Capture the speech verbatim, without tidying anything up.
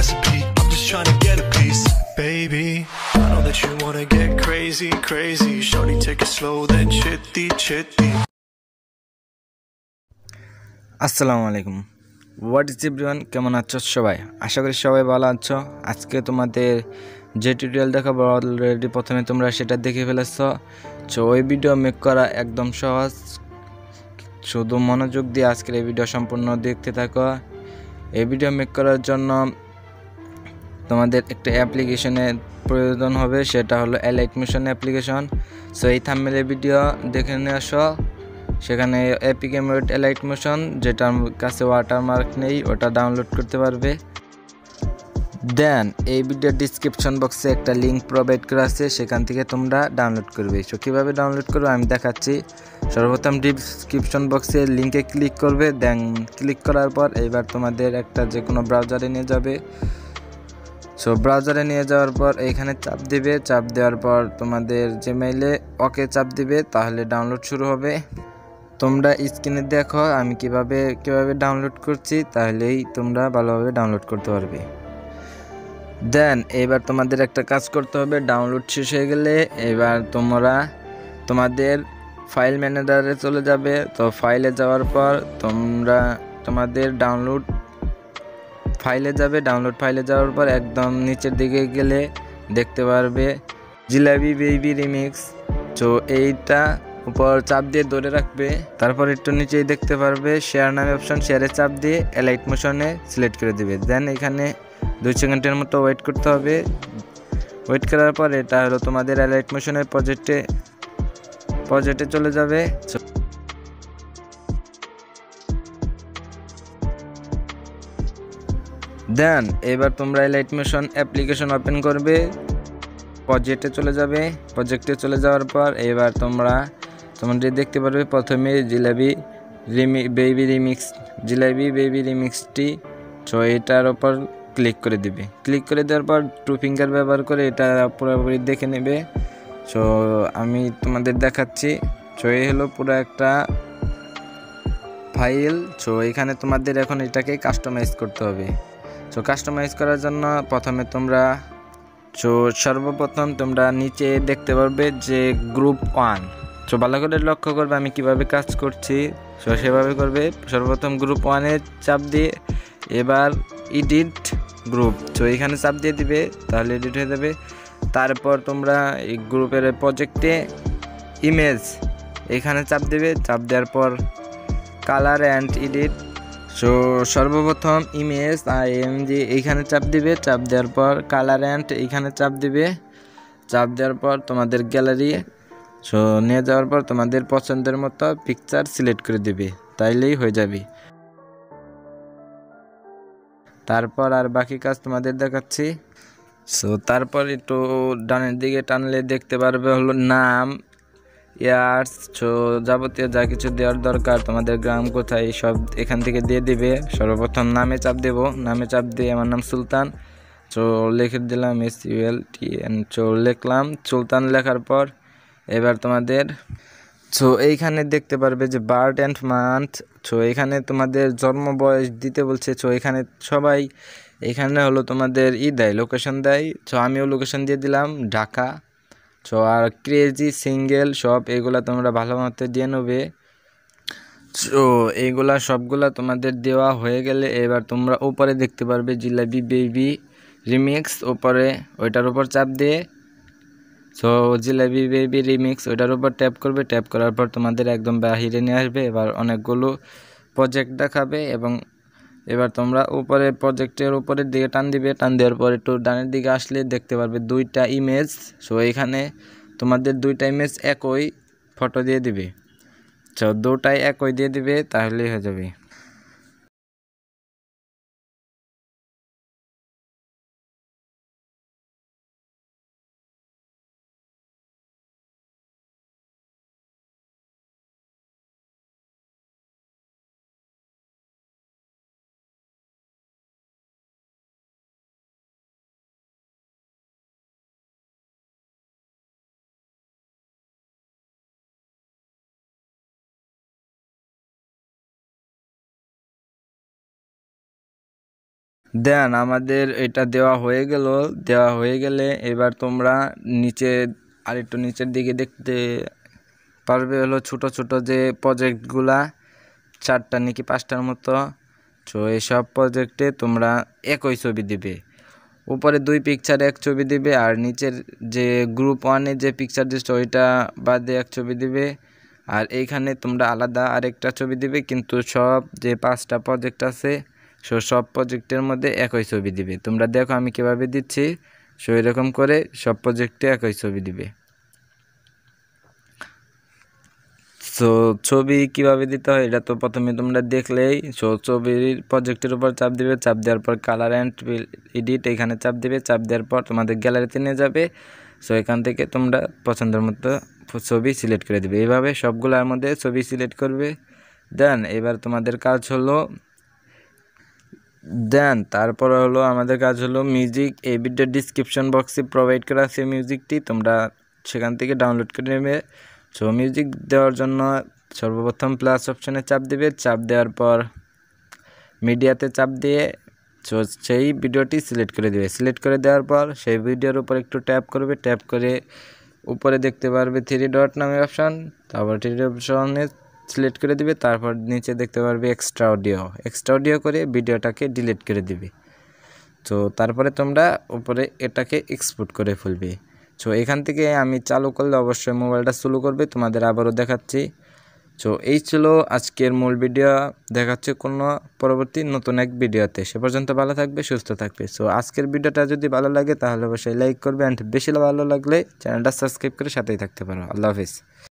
recipe. I'm just trying to get a piece. Baby, I know that you wanna get crazy, crazy. Shorty, take it slow, then chitty, chitty. আসসালামু আলাইকুম, what is everyone, কেমন আছো সবাই? আশা করি সবাই ভালো আছো। আজকে তোমাদের যে টিউটোরিয়াল দেখাবো অলরেডি প্রথমে তোমরা সেটা দেখে ফেলেছো। সো ওই ভিডিও মেক করা একদম সহজ, শুধু মনোযোগ দিয়ে আজকের এই ভিডিও সম্পূর্ণ দেখতে থাকো। এই ভিডিও মেক করার জন্য তোমাদের একটা অ্যাপ্লিকেশনের প্রয়োজন হবে, সেটা হলো অ্যালাইট মোশন অ্যাপ্লিকেশন। সো এই থাম্বনেলের ভিডিও দেখে নিয়ে আসো, সেখানে এপিক এমুলেট অ্যালাইট মোশন, যেটার কাছে ওয়াটারমার্ক নেই ওটা ডাউনলোড করতে পারবে। দেন এই ভিডিওর ডিসক্রিপশন বক্সে একটা লিঙ্ক প্রোভাইড করা আছে, সেখান থেকে তোমরা ডাউনলোড করবে। সো কীভাবে ডাউনলোড করবে আমি দেখাচ্ছি। সর্বপ্রথম ডিসক্রিপশন বক্সে লিঙ্কে ক্লিক করবে, দেন ক্লিক করার পর এবার তোমাদের একটা যে কোনো ব্রাউজারে নিয়ে যাবে। সো ব্রাউজারে নিয়ে যাওয়ার পর এইখানে চাপ দিবে, চাপ দেওয়ার পর তোমাদের জিমেইলে ওকে চাপ দিবে, তাহলে ডাউনলোড শুরু হবে। তোমরা স্ক্রিনে দেখো আমি কিভাবে কিভাবে ডাউনলোড করছি, তাহলেই তোমরা ভালোভাবে ডাউনলোড করতে পারবে। দেন এবার তোমাদের একটা কাজ করতে হবে, ডাউনলোড শেষ হয়ে গেলে এবার তোমরা তোমাদের ফাইল ম্যানেজারে চলে যাবে। তো ফাইলে যাওয়ার পর তোমরা তোমাদের ডাউনলোড ফাইলে যাবে, ডাউনলোড ফাইলে যাওয়ার পর একদম নিচের দিকে গেলে দেখতে পারবে জিলাবি বেবি রিমিক্স। তো এইটা উপর চাপ দিয়ে ধরে রাখবে, তারপর একটু নিচেই দেখতে পারবে শেয়ার নামে অপশন, শেয়ারে চাপ দিয়ে অ্যালাইট মোশনে সিলেক্ট করে দিবে। দেন এখানে দুই সেকেন্ডের মতো ওয়েট করতে হবে। ওয়েট করার পর এটা হলো তোমাদের অ্যালাইট মোশনের প্রজেক্টে প্রজেক্টে চলে যাবে। দেন এবার তোমরা অ্যালাইট মোশন অ্যাপ্লিকেশন ওপেন করবে, প্রজেক্টে চলে যাবে। প্রজেক্টে চলে যাওয়ার পর এবার তোমরা তোমরা দেখতে পারবে প্রথমে জিলাবি রিমি বেবি রিমিক্স জিলাবি বেবি রিমিক্সটি। সো এটার ওপর ক্লিক করে দিবে। ক্লিক করে দেওয়ার পর টু ফিঙ্গার ব্যবহার করে এটা পুরোপুরি দেখে নেবে। সো আমি তোমাদের দেখাচ্ছি। সো এই হলো পুরো একটা ফাইল। সো এখানে তোমাদের এখন এটাকে কাস্টমাইজ করতে হবে। সো কাস্টমাইজ করার জন্য প্রথমে তোমরা সো সর্বপ্রথম তোমরা নিচে দেখতে পারবে যে গ্রুপ ওয়ান। সো ভালো করে লক্ষ্য করবে আমি কিভাবে কাজ করছি। সো সেভাবে করবে। সর্বপ্রথম গ্রুপ ওয়ানে চাপ দিয়ে এবার এডিট গ্রুপ, সো এখানে চাপ দিয়ে দিবে, তাহলে এডিট হয়ে যাবে। তারপর তোমরা এই গ্রুপের প্রজেক্টে ইমেজ এখানে চাপ দেবে, চাপ দেওয়ার পর কালার অ্যান্ড এডিট। সো সর্বপ্রথম ইমেজ আর এমজি এইখানে চাপ দিবে, চাপ দেওয়ার পর কালার অ্যান্ড এইখানে চাপ দিবে, চাপ দেওয়ার পর তোমাদের গ্যালারি সো নিয়ে যাওয়ার পর তোমাদের পছন্দের মতো পিকচার সিলেক্ট করে দিবে, তাইলেই হয়ে যাবে। তারপর আর বাকি কাজ তোমাদের দেখাচ্ছি। সো তারপর একটু ডানের দিকে টানলে দেখতে পারবে হলো নাম, ইয়ার্স, সো যাবতীয় যা কিছু দেওয়ার দরকার, তোমাদের গ্রাম কোথায় সব এখান থেকে দিয়ে দিবে। সর্বপ্রথম নামে চাপ দেব, নামে চাপ দিয়ে আমার নাম সুলতান, সো লিখে দিলাম S U L T N, so লিখলাম সুলতান। লেখার পর এবার তোমাদের সো এইখানে দেখতে পারবে যে বার্থ অ্যান্ড মান্থ। সো এখানে তোমাদের জন্ম বয়স দিতে বলছে। সো এখানে সবাই এখানে হলো তোমাদের ই দেয়, লোকেশন দেয়। সো আমিও লোকেশন দিয়ে দিলাম ঢাকা। সো আর ক্রেজি সিঙ্গেল সব এগুলা তোমরা ভালো মতো দিয়ে নেবে। সো এইগুলা সবগুলা তোমাদের দেওয়া হয়ে গেলে এবার তোমরা উপরে দেখতে পারবে জিলাবি বেবি রিমিক্স, উপরে ওইটার উপর চাপ দিয়ে সো জিলাবি বেবি রিমিক্স ওইটার উপর ট্যাপ করবে। ট্যাপ করার পর তোমাদের একদম বাহিরে নিয়ে আসবে। এবার অনেকগুলো প্রজেক্ট দেখাবে এবং এবার তোমরা উপরে প্রজেক্টের উপরের দিকে টান দিবে। টান দেওয়ার পর একটু ডানের দিকে আসলে দেখতে পারবে দুইটা ইমেজ। সো এখানে তোমাদের দুইটা ইমেজ একই ফটো দিয়ে দিবে। সো দুটাই একই দিয়ে দিবে, তাহলেই হয়ে যাবে। দেন আমাদের এটা দেওয়া হয়ে গেল। দেওয়া হয়ে গেলে এবার তোমরা নিচে আরেকটু নিচের দিকে দেখতে পারবে হলো ছোট ছোট যে প্রজেক্টগুলা চারটা নাকি পাঁচটার মতো। তো এইসব প্রজেক্টে তোমরা একই ছবি দিবে, উপরে দুই পিকচার এক ছবি দিবে, আর নিচের যে গ্রুপ ওয়ানে যে পিকচার দিচ্ছ ওইটা বাদে এক ছবি দিবে, আর এইখানে তোমরা আলাদা আরেকটা ছবি দিবে। কিন্তু সব যে পাঁচটা প্রজেক্ট আছে সো সব প্রজেক্টের মধ্যে একই ছবি দিবে। তোমরা দেখো আমি কীভাবে দিচ্ছি, সো এরকম করে সব প্রজেক্টে একই ছবি দিবে। সো ছবি কিভাবে দিতে হয় এটা তো প্রথমে তোমরা দেখলেই। সো ছবির প্রজেক্টের উপর চাপ দিবে, চাপ দেওয়ার পর কালার অ্যান্ড এডিট এখানে চাপ দিবে, চাপ দেওয়ার পর তোমাদের গ্যালারিতে নিয়ে যাবে। সো এখান থেকে তোমরা পছন্দের মতো ছবি সিলেক্ট করে দিবে। এইভাবে সবগুলোর মধ্যে ছবি সিলেক্ট করবে। দেন এবার তোমাদের কাজ হলো দেন তারপর হলো আমাদের কাজ হলো মিউজিক। এই ভিডিওর ডিসক্রিপশন বক্সে প্রোভাইড করা আছে মিউজিকটি, তোমরা সেখান থেকে ডাউনলোড করে নেবে। সো মিউজিক দেওয়ার জন্য সর্বপ্রথম প্লাস অপশানে চাপ দিবে, চাপ দেওয়ার পর মিডিয়াতে চাপ দিয়ে সো সেই ভিডিওটি সিলেক্ট করে দেবে। সিলেক্ট করে দেওয়ার পর সেই ভিডিওর উপর একটু ট্যাপ করবে, ট্যাপ করে উপরে দেখতে পারবে থ্রি ডট নামে অপশান, তারপর থ্রি ডট অপশানে সিলেক্ট করে দিবে। তারপর নিচে দেখতে পারবে এক্সট্রা অডিও, এক্সট্রা অডিও করে ভিডিওটাকে ডিলিট করে দিবে। তো তারপরে তোমরা উপরে এটাকে এক্সপোর্ট করে ফেলবে। সো এখান থেকে আমি চালু করলে অবশ্যই মোবাইলটা স্লো করবে, তোমাদের আবারও দেখাচ্ছি। সো এই ছিল আজকের মূল ভিডিও, দেখাচ্ছে কোনো পরবর্তী নতুন এক ভিডিওতে। সে পর্যন্ত ভালো থাকবে, সুস্থ থাকবে। সো আজকের ভিডিওটা যদি ভালো লাগে তাহলে অবশ্যই লাইক করবে, অ্যান্ড বেশি ভালো লাগলে চ্যানেলটা সাবস্ক্রাইব করে সাথেই থাকতে পারো। আল্লাহ হাফিজ।